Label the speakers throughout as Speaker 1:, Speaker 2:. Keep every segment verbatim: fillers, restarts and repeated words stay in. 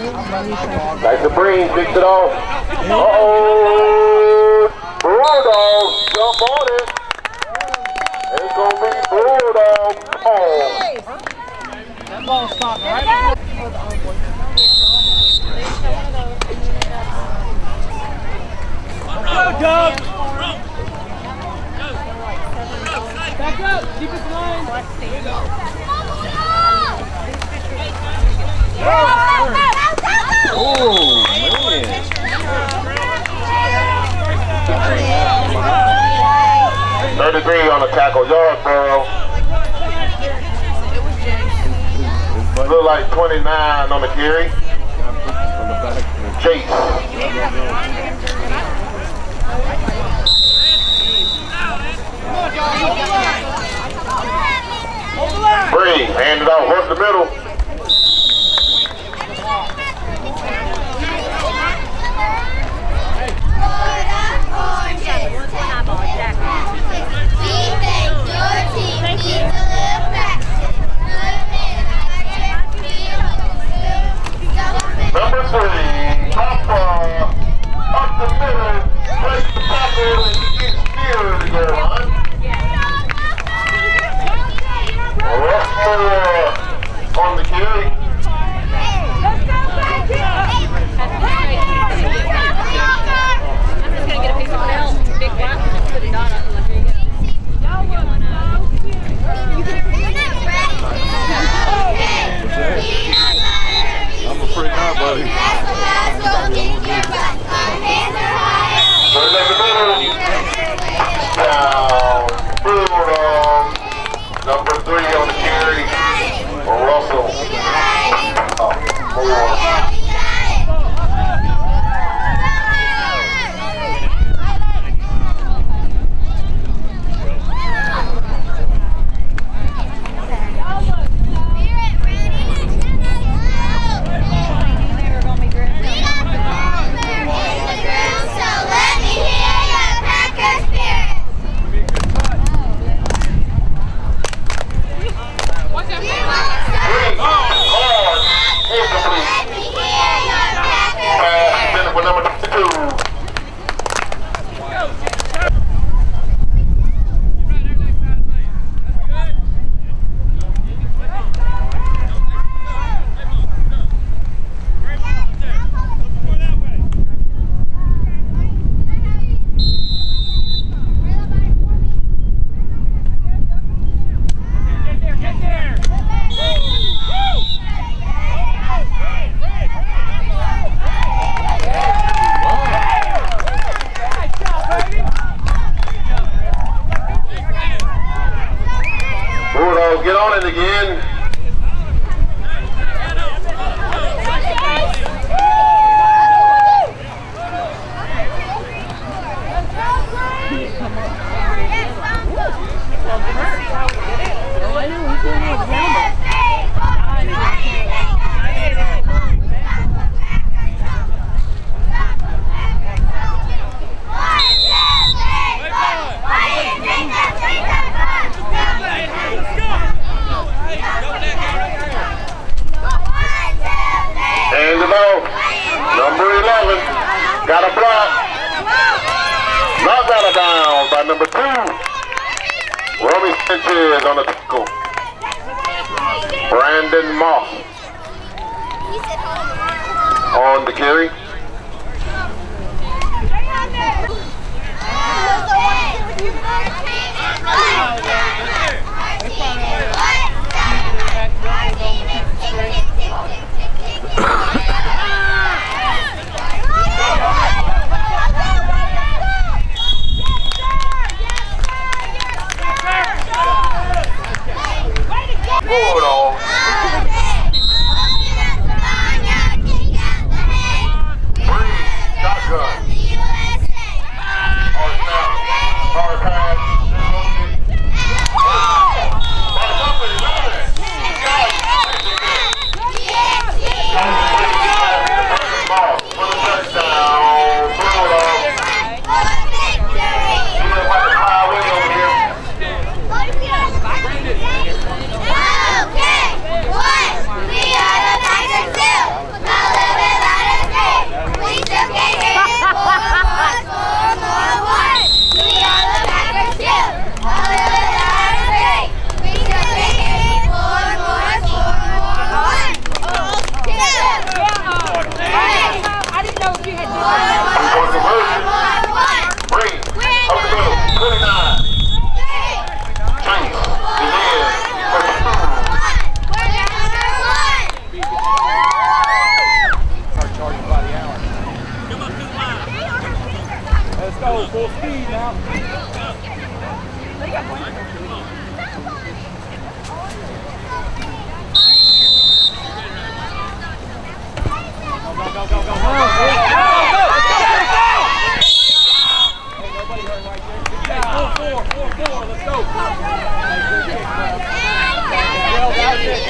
Speaker 1: Nice to Breen, kicks it off. Uh-oh! Bulldog, jump on it. It's gonna be Bulldog. Oh.
Speaker 2: That ball stopped right. Go, Doug! Back up! Keep it line!
Speaker 1: Oh, man. thirty-three on the tackle yard, bro. Look like twenty-nine on the carry. Chase. Bree, hand it off, work the middle. Number three, Papa, up the middle, break the tackle, and he gets scared to go on. Russell on the carry.
Speaker 3: I'm just going to get a piece of milk, big one, and put a dot on it.
Speaker 1: I'm afraid not, buddy. Third in the middle. Down. Bulldog. Number three on the carry. Russell. Oh, four. Get on it again. Number eleven, got a block. Knocked out of bounds by number two. Romy Sanchez on the tackle. Brandon Moss on the carry. Bulldog. Breeze, shotgun. Hard snap, hard pass.
Speaker 2: go. Full speed now. Go, go, go, go, go, go, go, go, go, Hey, nobody hurt right there. Good job. Four, four, four, four. Let's go. Well, that's it.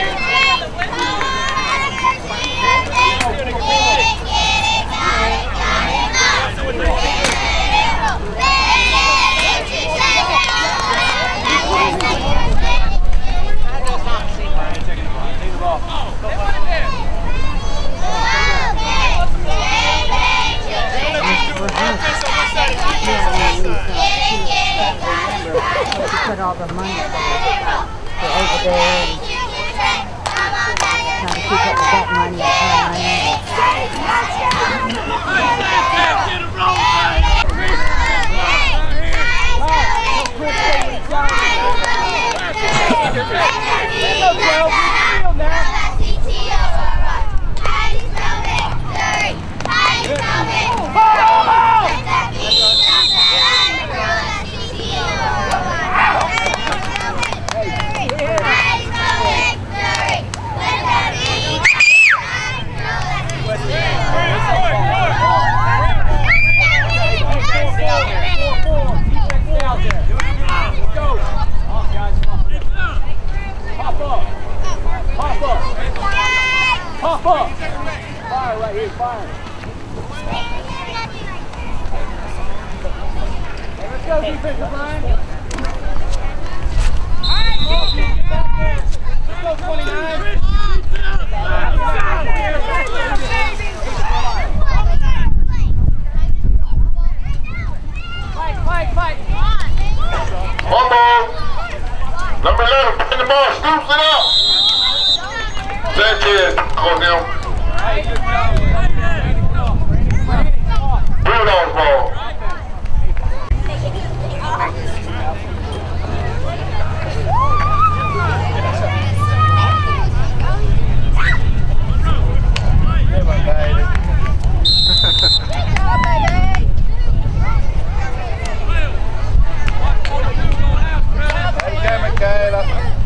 Speaker 4: Put all the money for over there and trying to keep up with that money and her money.
Speaker 2: Pop up! Fire right here, fire! Hey, let's go, defensive line! Alright, back there! Let's go, twenty-nine! Fight, fight, fight!
Speaker 1: One ball. Number eleven, bring the ball, scoops it up. Sanchez on him. Bulldogs ball.
Speaker 5: Okay, Michaela.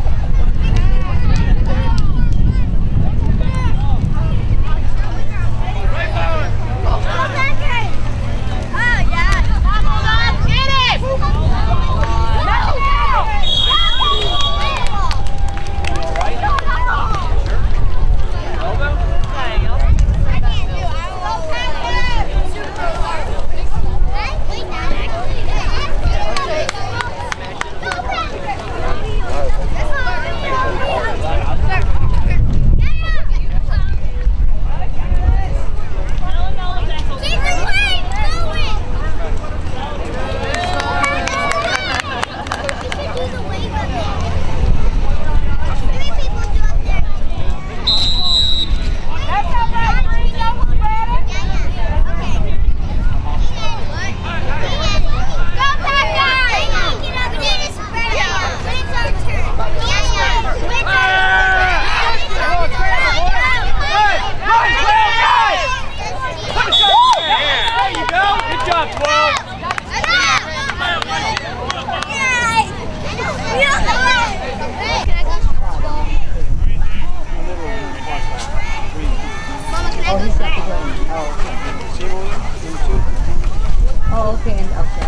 Speaker 5: Oh, okay, and okay.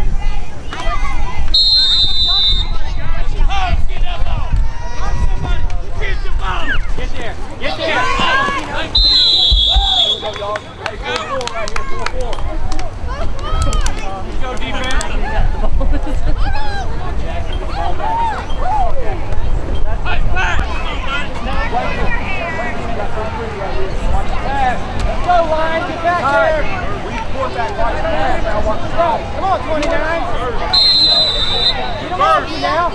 Speaker 2: Get there! Get there! Here we go, y'all. Hey, four four right here, four four. Let's go, defense. Let's go, line. Get back there. We pull back. Watch the pass. Now watch the stop. Come on, twenty-nine. Get him off you now.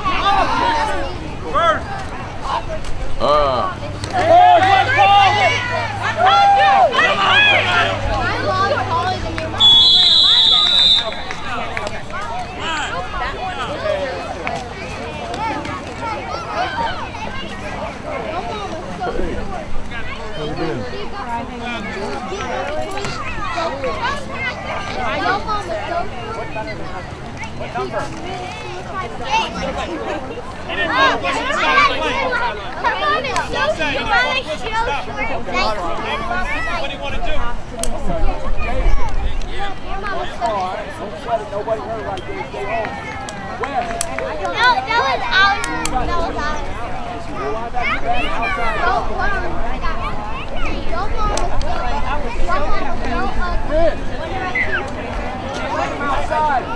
Speaker 2: First.
Speaker 1: Uh.
Speaker 2: Hey, let's go. I told you. Come on,
Speaker 1: How you doing?
Speaker 4: I
Speaker 2: What number?
Speaker 6: What do you want to do?
Speaker 2: Nobody heard right there. Stay home. Where?
Speaker 7: No, that was out. That was out.
Speaker 2: Outside.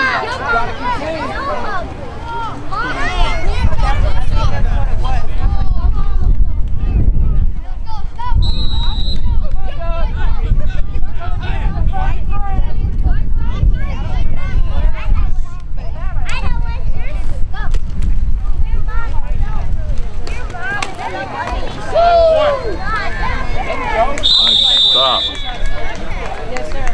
Speaker 1: Stop.
Speaker 3: Yes, sir.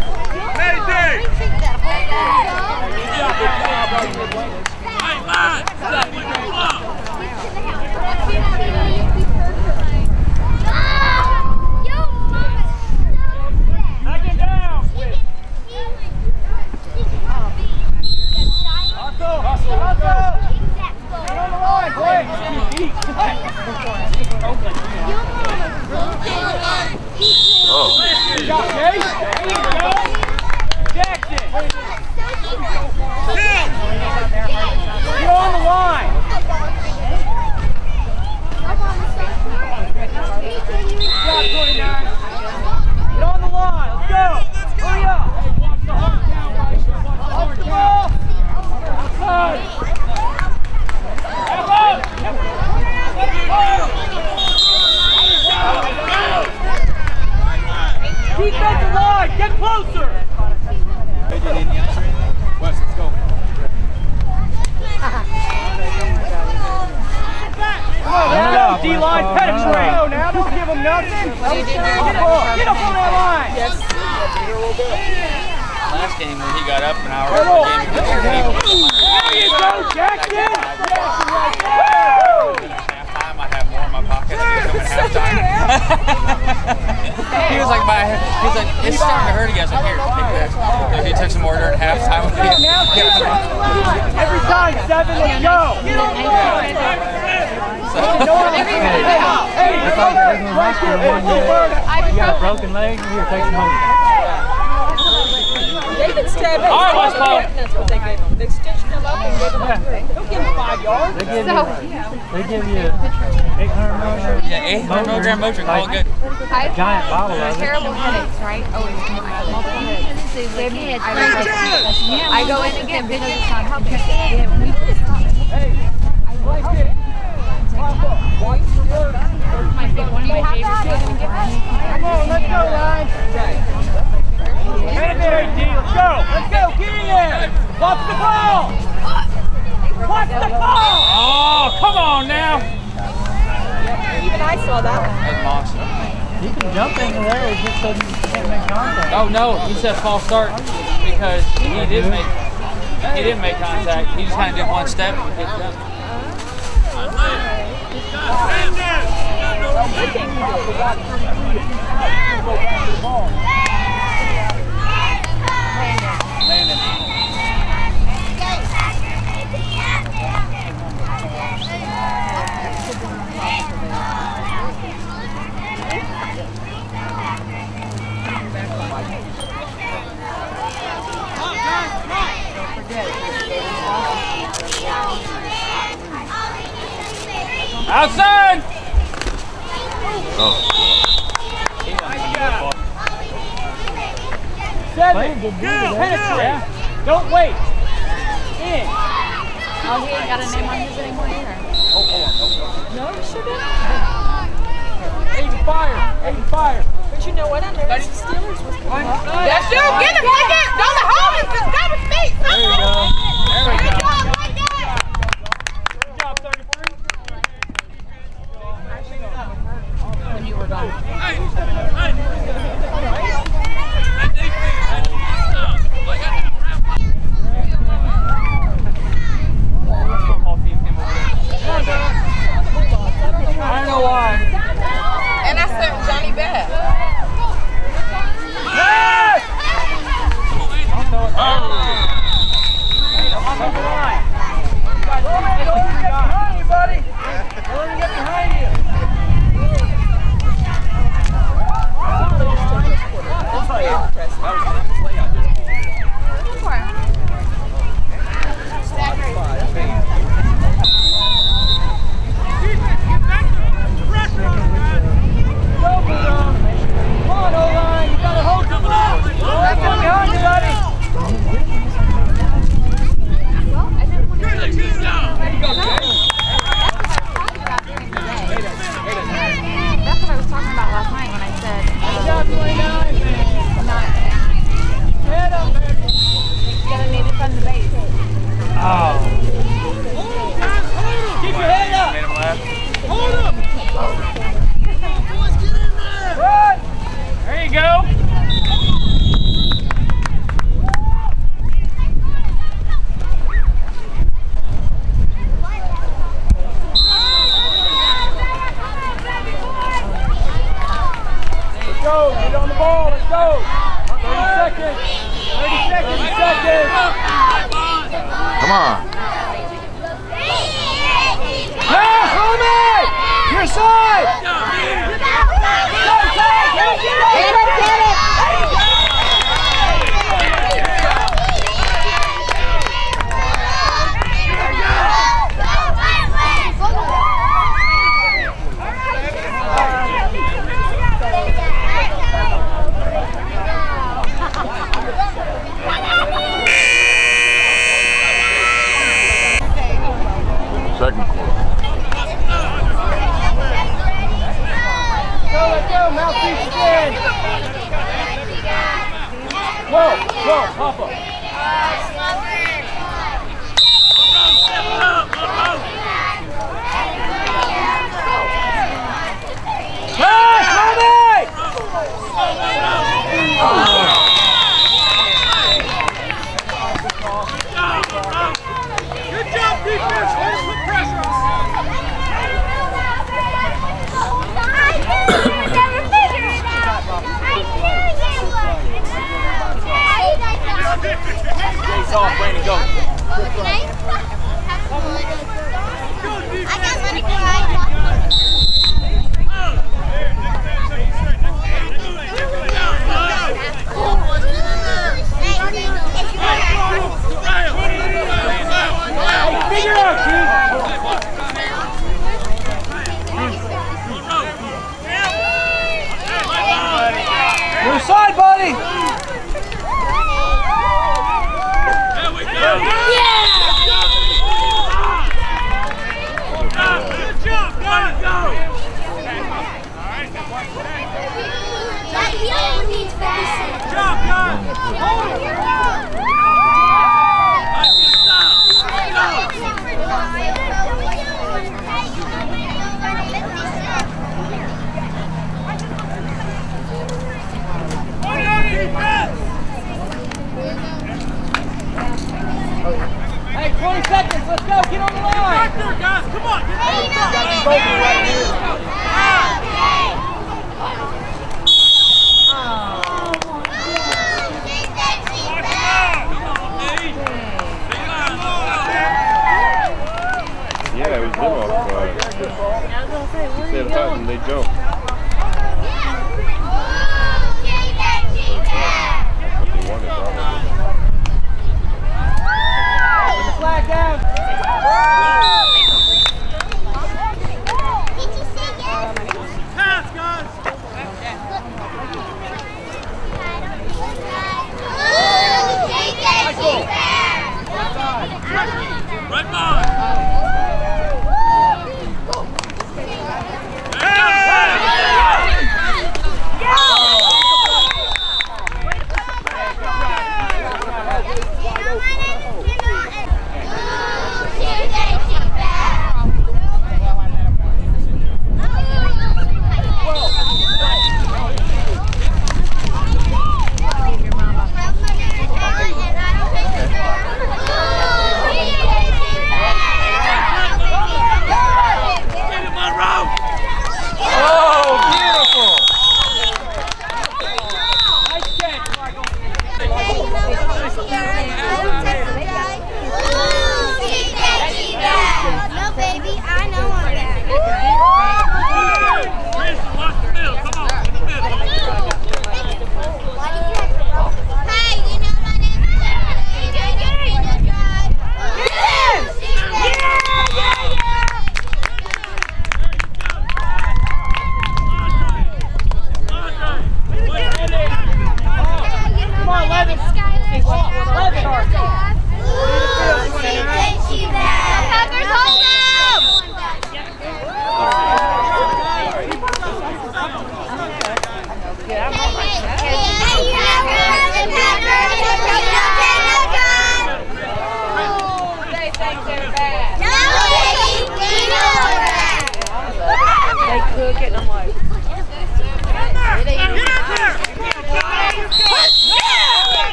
Speaker 2: Defensive line, get closer! Wes, let's go. Come on, D-line, penetrate! No, now don't give them nothing. Get up, get up on that line! Yes.
Speaker 8: Last game when he got up an hour before the game,
Speaker 2: there you go, Jackson!
Speaker 8: halftime, I have more in my pocket than he was coming halftime. He was like, my, he was like, it's starting to hurt again. I was like, here, take this. So he took some more during halftime.
Speaker 2: Every time, seven, let's go! Get on the line! Hey,
Speaker 4: It's like in high school one year, you got a broken leg, here, take some home.
Speaker 3: They've been stabbing.
Speaker 8: All right, West Paul.
Speaker 3: That's what they gave them. They stitched him up and gave him a drink. Don't give him five yards.
Speaker 4: They give you, they give you eight hundred milligram.
Speaker 8: Yeah, eight hundred milligram Motrin, all good.
Speaker 4: A giant bottle of it.
Speaker 5: Terrible headaches, right? Oh, multiple headaches. They me I, I go in and get because it's not helping. Yeah, we just stop.
Speaker 2: Hey, like it. Pop up. Watch the word.
Speaker 5: My favorite, one of my favorite things.
Speaker 2: Come on, let's go, Ryan. Penetrate, D. Let's go. Let's go. Get in there. Watch the ball. Watch the ball.
Speaker 8: Oh, come on now.
Speaker 3: Even I saw that one.
Speaker 8: That's monster.
Speaker 4: You can jump into there, it's just so you can't make contact.
Speaker 8: Oh no, he said false start because he did make he didn't make contact. He just kind of did one step and picked it up. Outside!
Speaker 1: Oh.
Speaker 2: Seven. Penetrate. Don't wait. In.
Speaker 5: Oh, he ain't got a name on his anymore either.
Speaker 3: No, you sure did.
Speaker 2: Aiden fire. Aiden fire.
Speaker 3: But you know what? I noticed the Steelers was coming up.
Speaker 7: That's you. Get him. Get him. Don't let hold him. Just grab his feet.
Speaker 2: There you go. There we go.
Speaker 5: When you were gone.
Speaker 2: I don't know why.
Speaker 3: And I sent Johnny back.
Speaker 2: Yes! go. Get on the ball. Let's go. thirty seconds. thirty seconds. thirty seconds.
Speaker 1: Come on.
Speaker 2: Hey, homie! Your side! Get it, get it!
Speaker 1: Second quarter.
Speaker 2: Go, let's go, mouthpiece again. Whoa, whoa, Papa. Hey, Tommy!
Speaker 6: Good job, defense. Hold the pressure on.
Speaker 2: Jake's off, Brandon, go.
Speaker 7: I got money for I
Speaker 2: Figure it out, Keith. Your side, buddy.
Speaker 6: There we go.
Speaker 7: Yeah!
Speaker 6: Good job, guys. Go. Good job, guys. Hold it.
Speaker 2: Hey, twenty seconds. Let's go. Get on the line.
Speaker 6: Right there, guys. Come on. Get on the
Speaker 2: Got these both right here.
Speaker 1: Yeah, it was them off. Uh, he said hut and they jumped. What they wanted, probably.
Speaker 2: Put the flag down.
Speaker 6: pass, guys. Right by.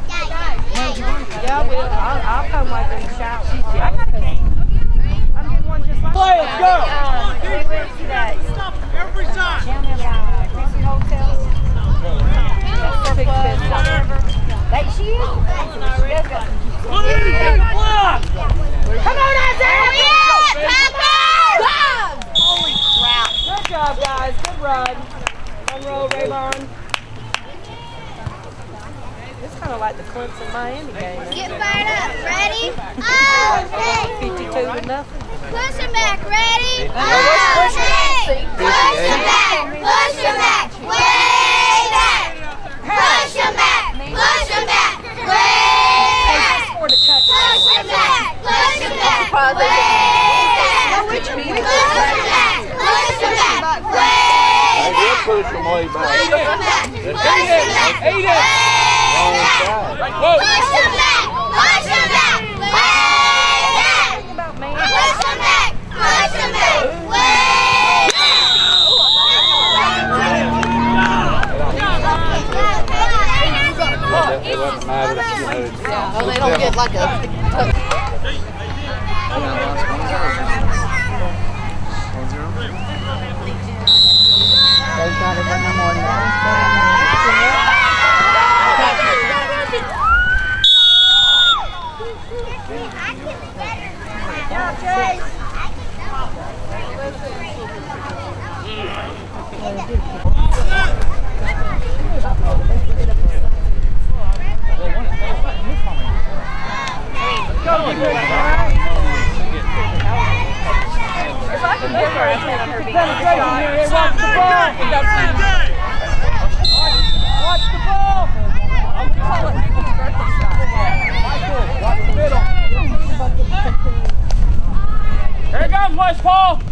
Speaker 5: Yeah, well, I'll, I'll come like in the shower. I'm getting one um, we went to that
Speaker 6: Every side.
Speaker 5: down there by Chrissy Hotel. That surplus, whatever. That she is.
Speaker 7: Come on, Isaiah!
Speaker 2: Holy crap. Good job, guys. Good run. One roll, Raybon. It's kind of like the Clemson Miami game.
Speaker 7: Get fired up. Ready? Okay.
Speaker 2: fifty-two to nothing.
Speaker 7: Push him back. Ready?
Speaker 2: Push him
Speaker 7: Okay. Push him back. Push him back. Way back. Push him back. Push him back. Way back.
Speaker 2: Scored a touchdown.
Speaker 7: Push him back. Push him back. Way back. Push him back. Push him back. Way
Speaker 1: I did push him way back.
Speaker 7: Push him back. Push him back.
Speaker 8: Eat it.
Speaker 1: Wrong side.
Speaker 8: Whoa.
Speaker 7: Push him back! Push him back! Way back! Push him back! Push him back! Way
Speaker 1: It doesn't matter if you know.
Speaker 2: Oh, they don't get like a...
Speaker 8: Here it comes, West Paul.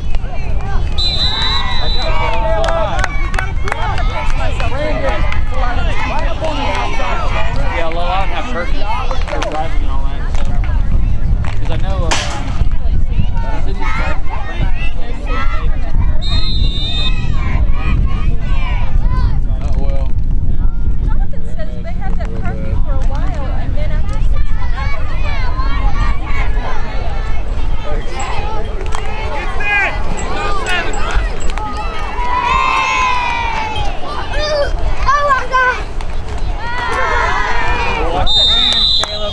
Speaker 8: Yeah, well, I don't have Perkins for driving and all that. Because I know uh, uh, Sydney's driving.
Speaker 1: Oh, well.
Speaker 5: Jonathan says they had that curfew for a while, and then after six
Speaker 7: Oh my God!
Speaker 8: Watch that hands, Caleb.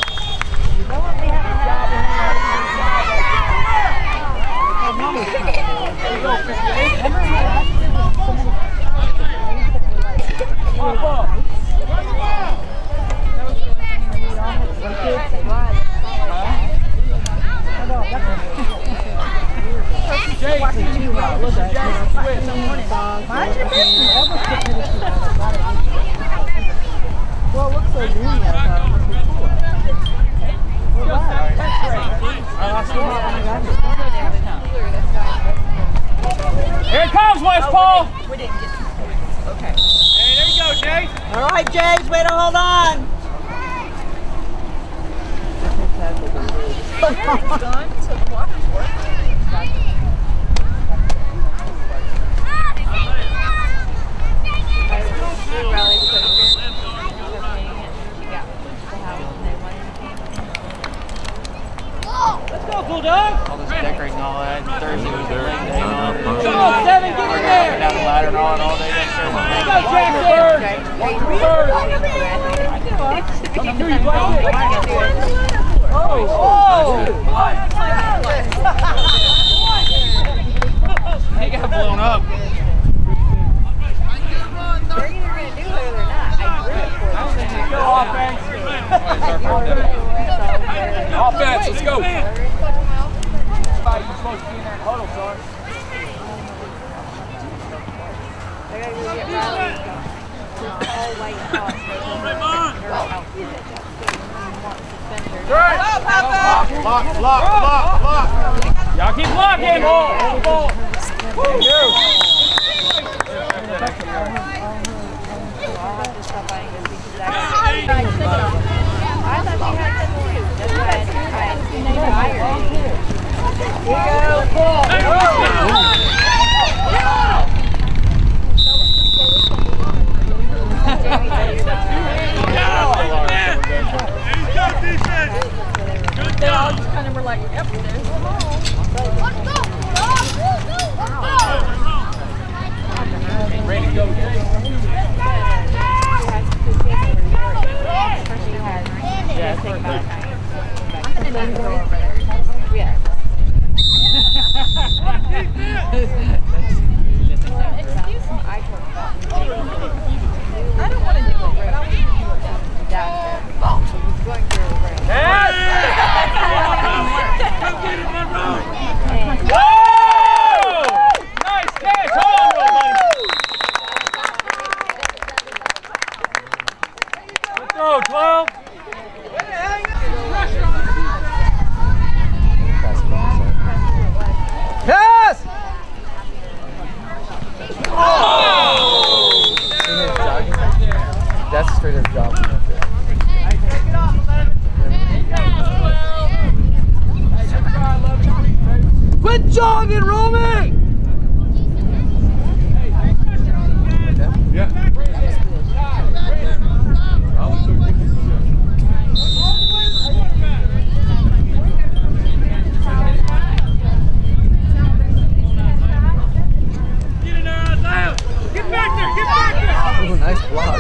Speaker 2: Well, it looks so new now,
Speaker 8: Here it comes, West Paul.
Speaker 2: We didn't get okay.
Speaker 8: Hey, there you go, Jay.
Speaker 2: All right, James, way to hold on. It's done, so the water's working.
Speaker 8: Let's go, Bulldog. All this decorating and all that. Thursday was their leg day. Come on, Devin, get in there. Down the ladder and all, and all day. Let's go, Jackson. Come through, you play. Oh! He got blown up.
Speaker 5: they're either going to do it or not. I drew it for them.
Speaker 8: Let's go, offense. Offense, let's go. You're supposed to be in that huddle, sorry.
Speaker 5: I got to go get Riley. All white hot.
Speaker 1: Block, block, block, block.
Speaker 8: Y'all keep blocking. Ball, ball.
Speaker 1: Thank you.
Speaker 5: I thought you had that too. That's what I tried.
Speaker 2: They all just kind of were like, yep, there's the ball.
Speaker 7: Let's go!
Speaker 8: jogging, Romy!
Speaker 2: Yeah.
Speaker 6: Get back there! Get back there!
Speaker 8: Oh, nice block.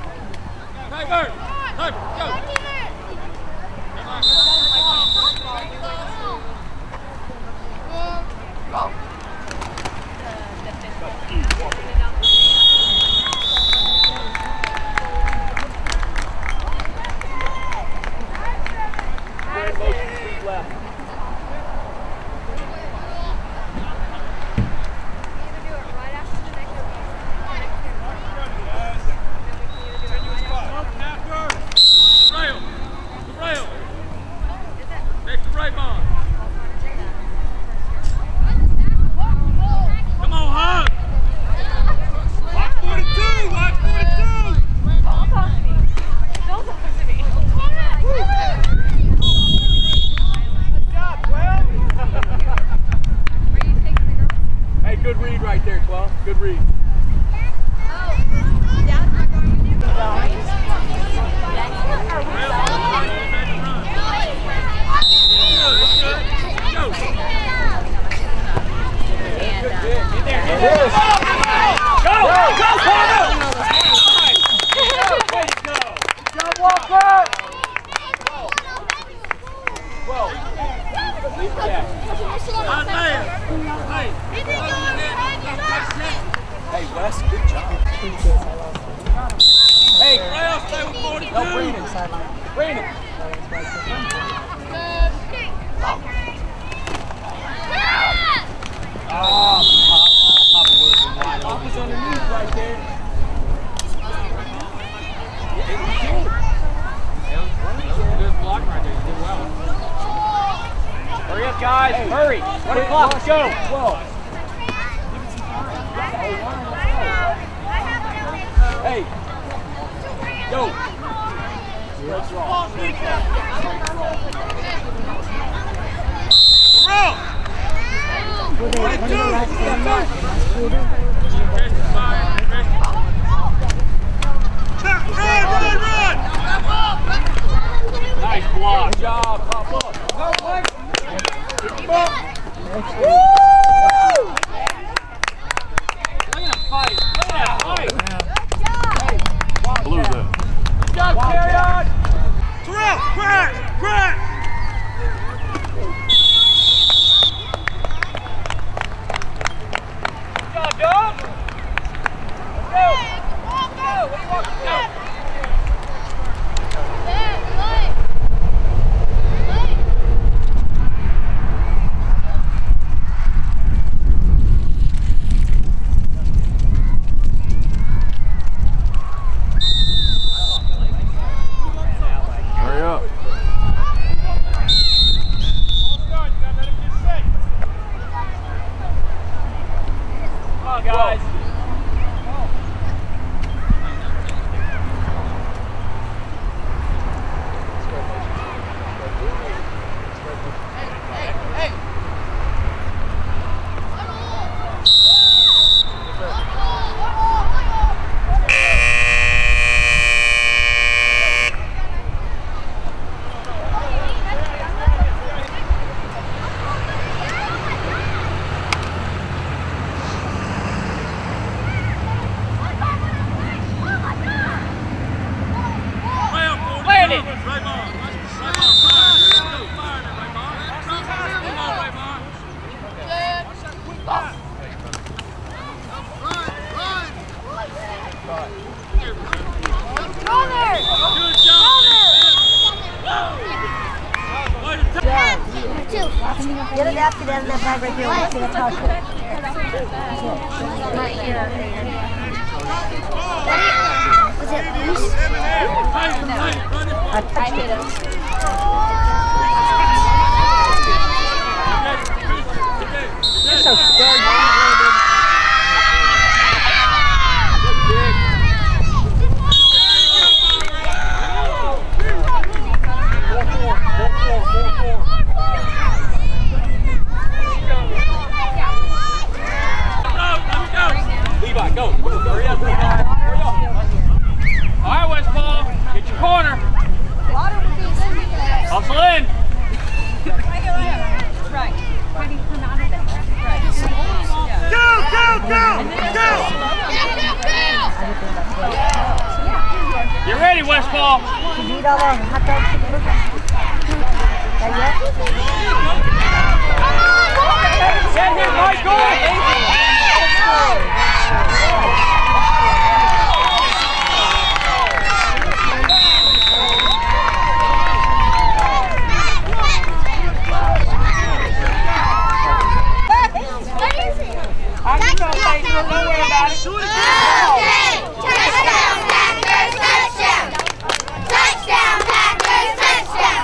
Speaker 6: Tiger! Tiger, go!
Speaker 2: Hey, Wes, good job. Hey, stay with forty-two. No, Brandon. Brandon. Oh, Papa would have been wide open. Papa's underneath right there.
Speaker 8: Good block right there. You did well.
Speaker 2: Hurry up, guys. Hey, hurry. One o'clock. Let's go. twelve. Hey. Yo. What's wrong?
Speaker 8: Nice block.
Speaker 2: Good job, Papa. Go, Mike. Woo!
Speaker 8: Look at him fight. Look at him fight.
Speaker 1: Blew that.
Speaker 2: Good job, carry on.
Speaker 6: Terrell, crack, crack.
Speaker 2: Good job, dog. Let's go. Go. What do you want to do?
Speaker 1: Hurry up.
Speaker 2: Come on, guys.
Speaker 7: Get it after that in that bag right here. Let's see the top. Was it loose? I touched it.
Speaker 2: You're so scared, man.
Speaker 8: Levi, go. Hurry up, Levi. Hurry up. All right, West Ball. Get your corner. Hustle in.
Speaker 5: Right.
Speaker 6: Go, go, go, go.
Speaker 8: You ready, West Ball?
Speaker 7: Need all that hot dog chicken. That yet?
Speaker 2: Get him, Michael! I can go, baby. Don't worry about it.
Speaker 7: Touchdown, Packers, touchdown! Touchdown, Packers, touchdown!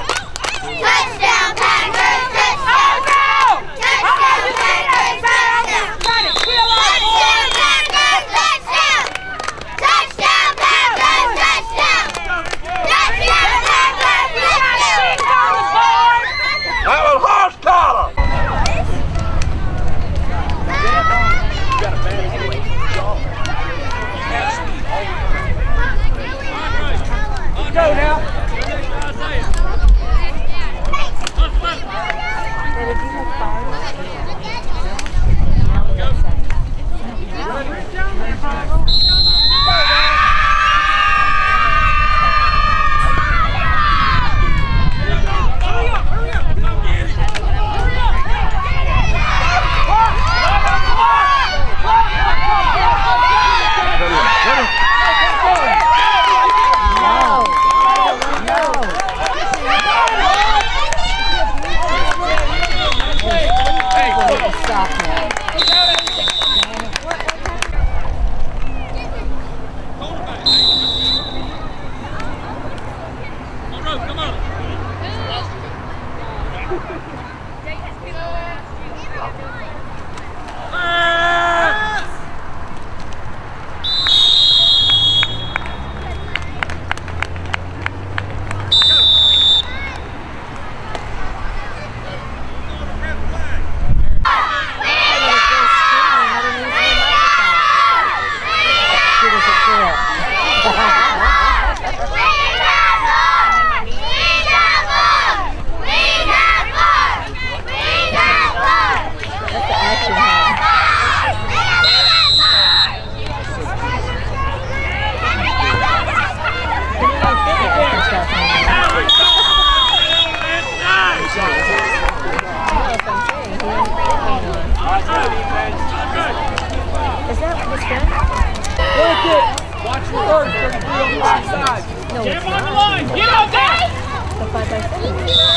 Speaker 2: Watch your work, thirty-three on the right side.
Speaker 5: No,
Speaker 6: Get
Speaker 5: it's
Speaker 6: him on the
Speaker 5: not.
Speaker 6: line. Get out there.
Speaker 5: The five by seven.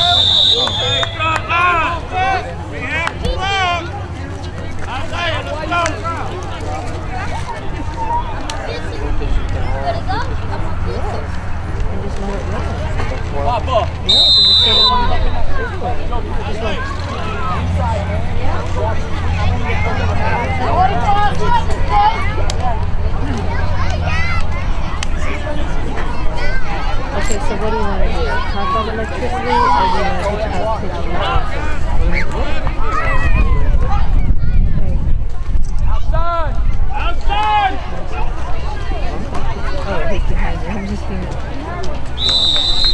Speaker 6: We have to look. Isaiah, let's go.
Speaker 5: And just know it runs.
Speaker 6: Pop up.
Speaker 5: Yeah, so just get it on Okay, so what do you want to do? Talk about electricity, or do you want to reach out to the
Speaker 6: Outside. Outside.
Speaker 5: Oh, he's behind you. I'm just being...